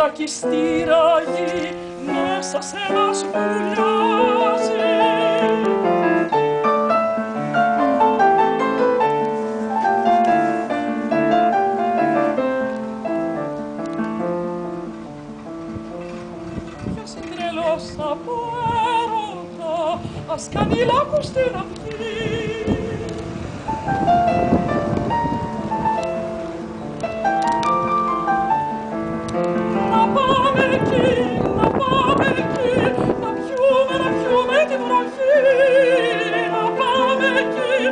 βλακιστήρα γη μέσα σε μας βουλιάζει. Ποιος είναι τρελός από έρωτα, ας κάνει λάκκο στην αυγή. Να πάμε εκεί, να πιούμε τη βροχή. Να πάμε εκεί,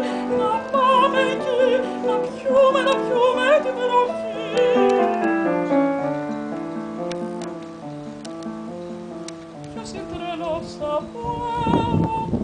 να πιούμε τη βροχή. Ποιος είναι τρελός από έρωτα,